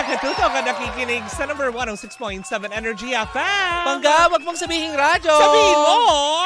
nakatutok at nakikinig sa number 106.7 Energy FM. Pangga, wag mong sabihin radyo. Sabihin mo!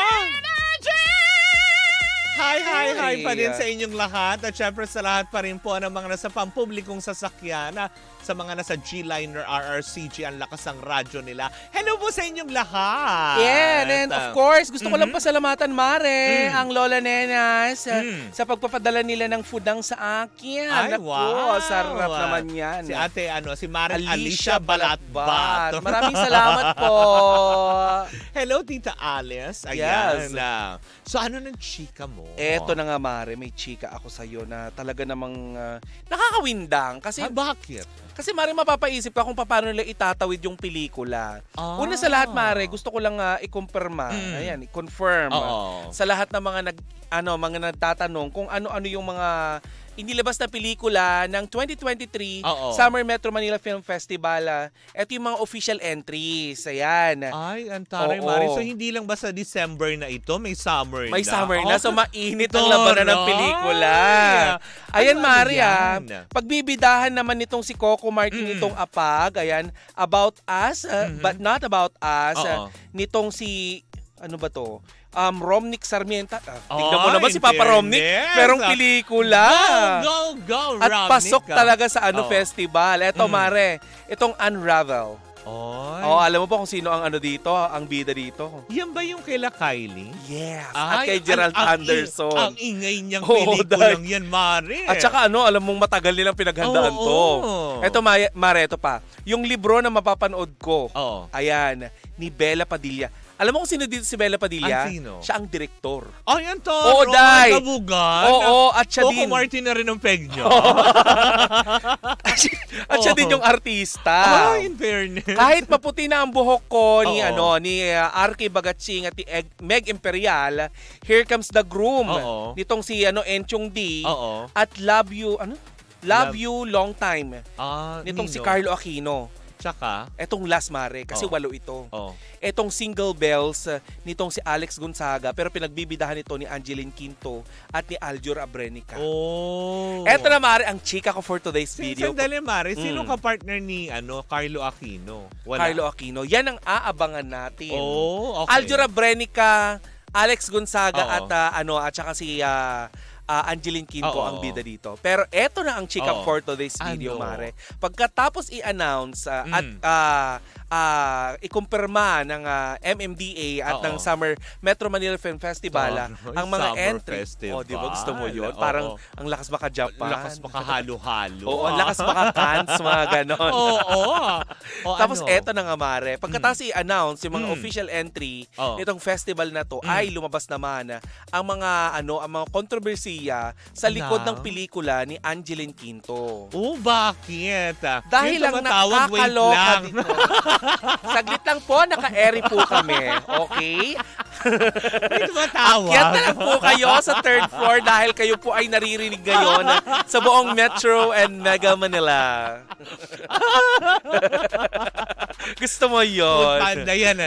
Hi pa din sa inyong lahat. At syempre sa lahat pa rin po ng mga nasa pampublikong sasakyan, sa mga nasa G-Liner RRCG, ang lakas ang radyo nila. Hello po sa inyong lahat. Yeah, and of course, gusto ko lang pasalamatan, Mare, ang Lola Nenas sa pagpapadala nila ng food sa akin. Ay, Naku, wow. Sarap naman yan. Si ate, si Mare Alicia Balatbat. Maraming salamat po. Hello, Tita Alice. Ayan. So, ano ng chika mo? Eto na nga, Mare, may chika ako sa'yo na talaga namang nakakawindang. Kasi, bakit? Kasi, Mare, mapapaisip ka kung paano nila itatawid yung pelikula. Una sa lahat, Mare, gusto ko lang i-confirm sa lahat ng mga mga nagtatanong kung ano-ano yung mga inilabas na pelikula ng 2023 Summer Metro Manila Film Festival. Ito yung mga official entries. Ayan. Ay, antaray, Mari. So, hindi lang ba sa December na ito? May summer na. May summer na. So, mainit ang labanan ng pelikula. Ayan, Mari, pagbibidahan naman nitong si Coco Martin, itong Apag. Ayan, About Us, but not About Us. Nitong si, ano ba to? Romnick Sarmiento. Tignan mo naman si Papa Romnick. Merong pelikula. Go, At Romnick, pasok talaga sa festival. Eto, Mare, itong Unravel. Alam mo ba kung sino ang dito, ang bida dito? Yan ba yung kila Kylie? Yes. At kay Gerald Anderson. Ang ingay niyang pelikulang yan, Mare. At saka alam mong matagal nilang pinaghandaan to. Eto, Mare, ito pa. Yung libro na mapapanood ko, ayan, ni Bella Padilla. Alam mo kung sino dito si Bella Padilla? Sino? Siya ang direktor. Yan to. Oo, Day. Kabugan. At siya din. Coco Martin na rin ang peg niyo. At siya din yung artista. In fairness. Kahit maputi na ang buhok ko ni Arky Bagatsing at Meg Imperial, Here Comes the Groom. Nitong si Enchong D. At Love You Long Time. Nitong si Carlo Aquino. Tsaka? Etong Last, Mare, kasi 8 ito. Etong Single Bells, nitong si Alex Gonzaga, pero pinagbibidahan ito ni Angeline Quinto at ni Aljur Abrenica. Eto na, Mare, ang chika ko for today's video. Sandali, Mare, sino ka partner ni Carlo Aquino? Carlo Aquino. Yan ang aabangan natin. Okay. Aljur Abrenica, Alex Gonzaga at saka si Angeline Quinto ang bida dito. Pero eto na ang chika for today's video, Mare. Pagkatapos i-announce ikumpirma ng MMDA at ng Summer Metro Manila Film Festival ang mga entry. Diba? Gusto mo yun? Parang ang lakas maka-Japan. Lakas maka-halo-halo. Ang lakas maka-cans, mga ganon. Tapos eto na nga, Mare. Pagkatapos i-announce yung mga official entry nitong festival na to, ay lumabas naman ang mga kontrobersiya sa likod ng pelikula ni Angeline Quinto. Bakit? Dahil lang nakakaloka dito. Saglit lang po, naka-airy po kami. Okay? Akyat na lang po kayo sa 3rd floor dahil kayo po ay naririnig ngayon sa buong Metro and Mega Manila. Gusto mo yun? Panda yan,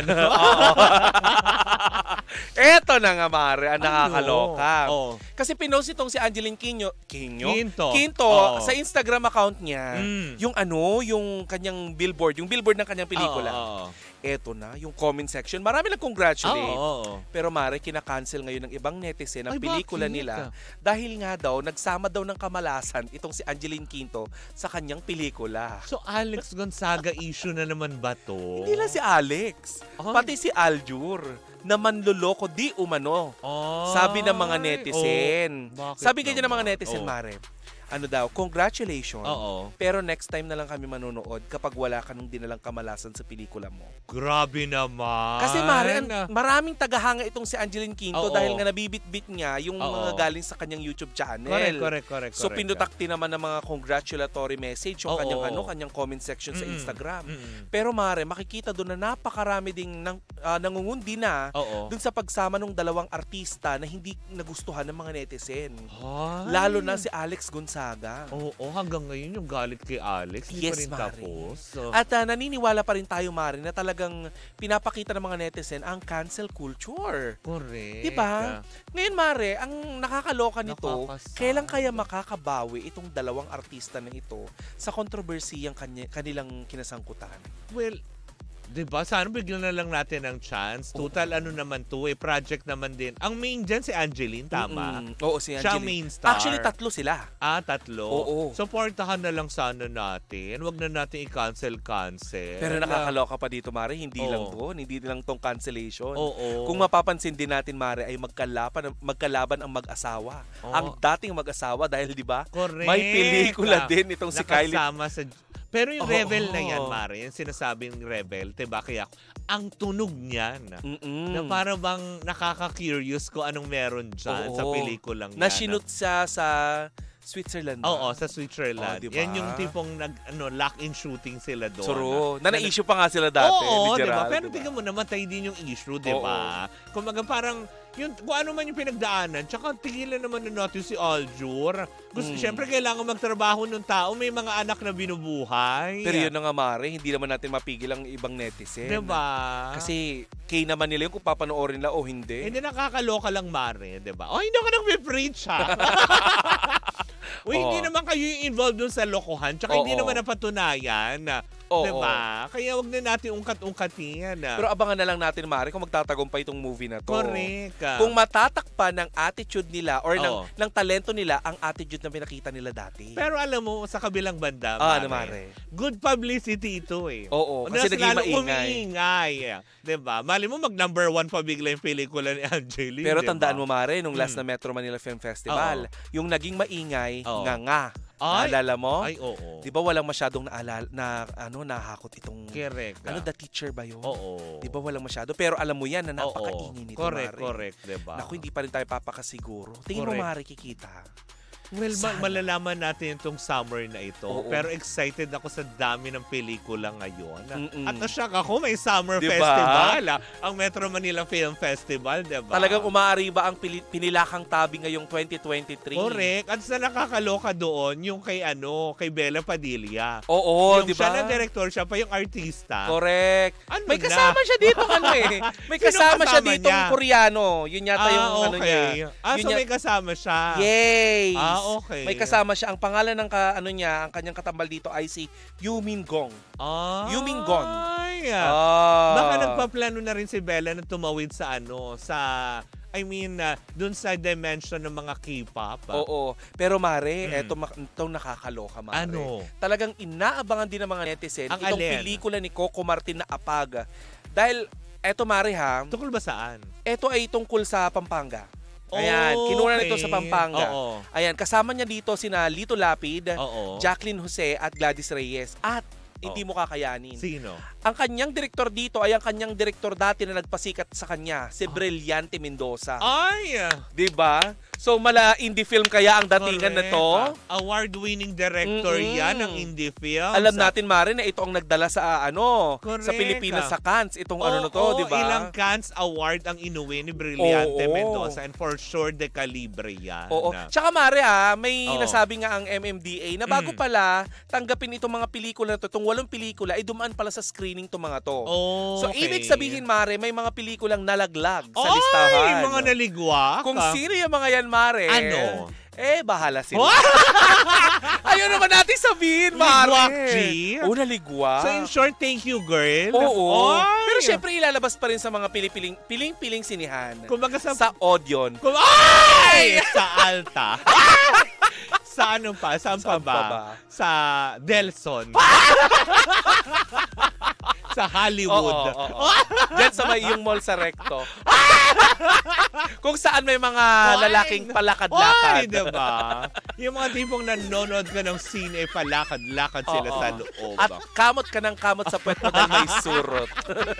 Eto na nga, Mare, ang nakakaloka. Kasi pinost itong si Angeline Quinto sa Instagram account niya, yung kanyang billboard, yung billboard ng kanyang pelikula. Eto na, yung comment section. Marami nag-congratulate. Pero, Mare, kinakancel ngayon ng ibang netizen ang pelikula nila dahil nga daw, nagsama daw ng kamalasan itong si Angeline Quinto sa kanyang pelikula. So, Alex Gonzaga issue na naman ba to? Hindi lang si Alex, pati si Aljur na manluloko di umano. Sabi ng mga netizen. Sabi ganyan ng mga netizen, Mare. Congratulations. Pero next time na lang kami manonood kapag wala ka nung dinalang kamalasan sa pelikula mo. Grabe naman. Kasi maraming tagahanga itong si Angeline Quinto dahil nga nabibitbit niya yung mga galing sa kanyang YouTube channel. Correct. So pinutakti naman ng mga congratulatory message yung kanyang comment section sa Instagram. Pero, Mare, makikita doon na napakarami ding nangungundi na doon sa pagsama ng dalawang artista na hindi nagustuhan ng mga netizen. Lalo na si Alex Gonzaga Gonzaga. Oo, hanggang ngayon yung galit kay Alex, hindi pa rin tapos. So, at naniniwala pa rin tayo, Mari, na talagang pinapakita ng mga netizen ang cancel culture. Correct. Diba? Ngayon, Mari, ang nakakaloka nito, kailan kaya makakabawi itong dalawang artista na ito sa kontrobersiyang kanilang kinasangkutan? Well, diba? Sana bigyan na lang natin ng chance. Total, ano naman to, project naman din. Ang main dyan si Angeline, tama? Oo, si Angeline. Siya main star. Actually, 3 sila. Tatlo? Oo. Supportahan na lang sana natin. Huwag na natin i-cancel. Pero nakakaloka pa dito, Mari. Hindi lang to. Hindi lang tong cancellation. Oo. Kung mapapansin din natin, Mari, ay magkalaban ang mag-asawa. Ang dating mag-asawa dahil, di ba? Correct. May pelikula din itong si Kylie. Nakasama sa... Pero yung Rebel na yan, Mari, yung sinasabing Rebel, diba? Kaya ang tunog niyan, na para bang nakaka-curious ko anong meron dyan sa pelikulang yan. Na-shoot siya sa Switzerland. Oo, sa Switzerland. Diba? Yan yung tipong lock-in shooting sila doon. Suro. Na-issue pa nga sila dati. Oo, diba? Pero tingnan mo, namatay din yung issue, diba? Kumaga parang, kung ano man yung pinagdaanan, tsaka tigilan naman na natin si Aljur. Siyempre, kailangan magtrabaho ng tao. May mga anak na binubuhay. Pero yun na nga, Mare, hindi naman natin mapigil ang ibang netizen. Diba? Kasi, kay naman nila yung kung papanoorin nila o hindi. Hindi, nakakaloka lang, Mare. Diba? Hindi ako nag-preach, ha? Hindi naman kayo involved dun sa lokohan. Tsaka hindi naman napatunayan. Diba? Kaya wag na natin ungkat-ungkatin. Pero abangan na lang natin, Mari, kung magtatagumpay itong movie na to. Correct. Kung matatakpan ng attitude nila or ng talento nila ang attitude na pinakita nila dati. Pero alam mo, sa kabilang banda, Mari, good publicity ito eh. Oo, kasi naging maingay. Diba? Mali mo mag-number 1 pa bigla yung pelikula ni Angeline. Pero tandaan mo, Mari, nung last na Metro Manila Film Festival, yung naging maingay, nga. Naalala mo? Ay, oo. Di ba walang masyadong nahakot itong... Correct. The Teacher ba yun? Oo. Di ba walang masyado? Pero alam mo yan na napakaingay nito, Mari. Correct, diba? Naku, hindi pa rin tayo papakasiguro. Tingin mo, Mari, kikita. Well, malalaman natin itong summer na ito. Pero excited ako sa dami ng pelikula ngayon. At na-shock ako, may summer festival. Ang Metro Manila Film Festival, diba? Talagang umaariba ang pinilakang tabi ngayong 2023. Correct. At sa nakakaloka doon, yung kay Bella Padilla. Oo, yung diba? Siya na director, siya pa yung artista. Correct. May kasama siya dito, May kasama siya dito, Koreano. Yun yata yung niya. So may kasama siya. Yay! Okay. May kasama siya. Ang pangalan ng ang kanyang katambal dito ay si Yumin Gong. Yumin Gong. Baka nagpaplano na rin si Bella na tumawid sa dun sa dimension ng mga K-pop. Oo. Pero Mare, itong nakakaloka, Mare. Ano? Talagang inaabangan din ng mga netizen itong pelikula ni Coco Martin na Apag. Dahil, eto Mare tungkol ba saan? Ito ay tungkol sa Pampanga. Ayan, kinuha nito sa Pampanga. Ayan, kasama niya dito sina Lito Lapid, Jacqueline Jose at Gladys Reyes. At hindi mo kakayanin. Sino? Ang kanyang direktor dito ay ang kanyang direktor dati na nagpasikat sa kanya, si Brillante Mendoza. Ay! Diba? So, indie film kaya ang datingan na to? Award-winning director yan ng indie film. Alam natin, Mari, na ito ang nagdala sa sa Pilipinas sa Cannes. Itong diba? Ilang Cannes Award ang inuwi ni Brillante Mendoza, and for sure, de calibre yan. Tsaka, Mari, may nasabi nga ang MMDA na bago pala tanggapin itong mga pelikula na to, itong 8 pelikula, ay dumaan pala sa screening itong mga to. So, ibig sabihin, Mari, may mga pelikulang nalaglag sa listahan. Mga naligwak. Kung sino yung mga yan, Mare. Ano? Bahala sila. Ayaw naman natin sabihin, Mare. Ligwak, G? Naligwak. So, in short, thank you, girl. Oo. Pero syempre, ilalabas pa rin sa mga piling-piling sinihan. Kumbaga sa Odeon. Sa Alta. Sa ano pa? Saan pa ba? Sa Delson. Sa Hollywood. Diyan sa may yung mall sa Recto. Kung saan may mga lalaking palakad-lakad. Diba? Yung mga tipong nanonood ka ng scene, palakad-lakad sila sa loob. At kamot ka ng kamot sa puwet mo dahil may surot.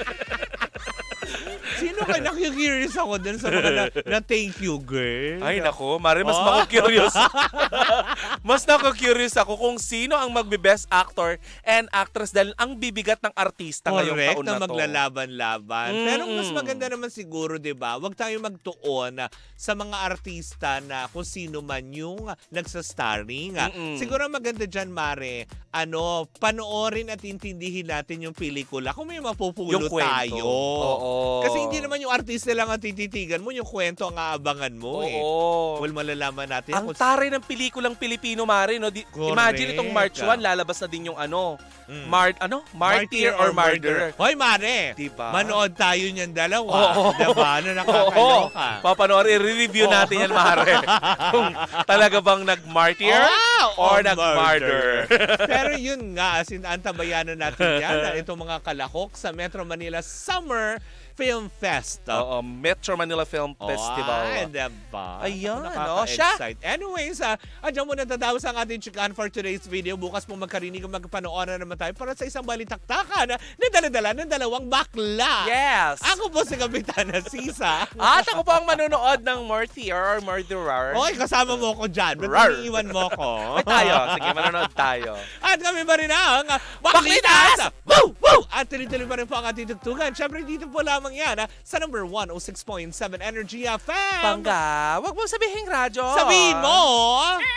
Sino ka? Naku-curious ako dun sa mga na thank you, girl. Ay, naku. Mari, mas maku-curious. Mas nako-curious ako kung sino ang magbe-best actor and actress dahil ang bibigat ng artista ngayong taon na to. Maglalaban-laban. Pero mas maganda naman siguro, 'di ba? Huwag tayong magtuon sa mga artista na kung sino man yung nagsa-starring. Siguro maganda diyan, Mare, panoorin at intindihin natin yung pelikula kung may mapupulot tayo. Oo. Kasi hindi naman yung artista lang ang tititigan mo, yung kwento ang aabangan mo. Well, malalaman natin. Ang taray ng pelikulang Pilipino, Mare, no? Imagine itong March 1, lalabas na din yung Martyr or Murderer. Hoy, Mare! Diba? Manood tayo niyan dalawa. Diba? Nakakaloka. Papanoorin, i-review natin yan, Mare. Kung talaga bang nag-martyr or nag-murder. Pero yun nga, antabayanan natin yan. Itong mga kalahok sa Metro Manila Summer Film Fest. Metro Manila Film Festival. Ay, diba? Ayan, Nakaka-excite. Anyways, andyan muna tatawas ang ating chikan for today's video. Bukas po magkarinig at magpanoorin naman tayo para sa isang balitaktakan na dala-dala ng dalawang bakla. Yes! Ako po si Kapitana Sisa. At ako po ang manonood ng Martyr or Murderer. Oy, kasama mo ko dyan. Ba't iniiwan mo ko? Ay, tayo. Sige, manonood tayo. At kami pa rin ang Baklitas! Woo! Woo! At tuloy-tuloy pa rin po ang ating tugtugan. Siyempre, dito po lamang yan sa number 106.7 Energy FM. Bangga, wag mo sabihin radyo. Sabihin mo!